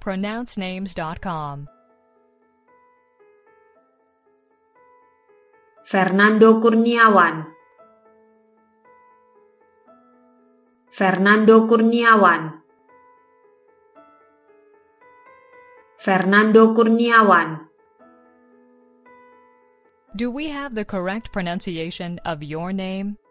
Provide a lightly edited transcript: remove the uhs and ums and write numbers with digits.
pronouncenames.com. Fernando Kurniawan. Fernando Kurniawan. Fernando Kurniawan. Do we have the correct pronunciation of your name?